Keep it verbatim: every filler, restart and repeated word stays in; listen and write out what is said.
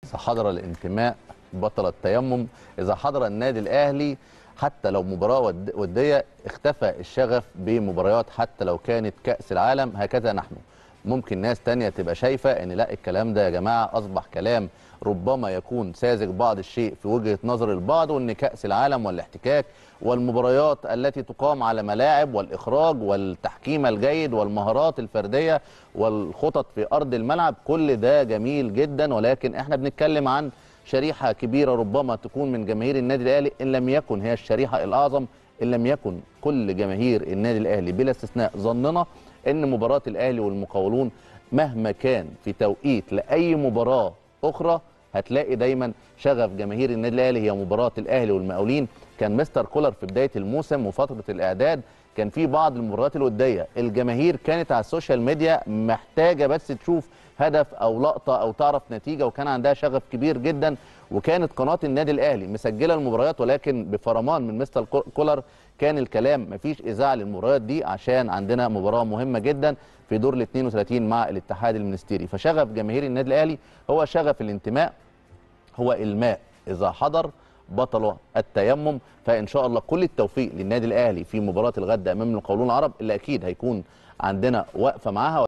إذا حضر الانتماء بطل التيمم. إذا حضر النادي الأهلي حتى لو مباراة ود- ودية اختفى الشغف بمباريات حتى لو كانت كأس العالم. هكذا نحن. ممكن ناس تانية تبقى شايفة ان لا الكلام ده يا جماعة اصبح كلام ربما يكون ساذج بعض الشيء في وجهة نظر البعض، وان كأس العالم والاحتكاك والمباريات التي تقام على ملاعب والاخراج والتحكيم الجيد والمهارات الفردية والخطط في ارض الملعب كل ده جميل جدا، ولكن احنا بنتكلم عن شريحة كبيرة ربما تكون من جماهير النادي الاهلي ان لم يكن هي الشريحة الاعظم، ان لم يكن كل جماهير النادي الاهلي بلا استثناء ظننا ان مباراة الاهلي والمقاولون مهما كان في توقيت لاي مباراة اخرى هتلاقي دايما شغف جماهير النادي الاهلي هي مباراة الاهلي والمقاولين. كان مستر كولر في بداية الموسم وفترة الاعداد كان في بعض المباريات الودية الجماهير كانت على السوشيال ميديا محتاجة بس تشوف هدف او لقطة او تعرف نتيجة، وكان عندها شغف كبير جدا، وكانت قناة النادي الاهلي مسجلة المباريات ولكن بفرمان من مستر كولر كان الكلام مفيش اذاعه للمباريات دي عشان عندنا مباراه مهمه جدا في دور ال اثنين وثلاثين مع الاتحاد المنستيري. فشغف جماهير النادي الاهلي هو شغف الانتماء، هو الماء اذا حضر بطل التيمم. فان شاء الله كل التوفيق للنادي الاهلي في مباراه الغد امام المقاولون العرب اللي اكيد هيكون عندنا وقفه معاها.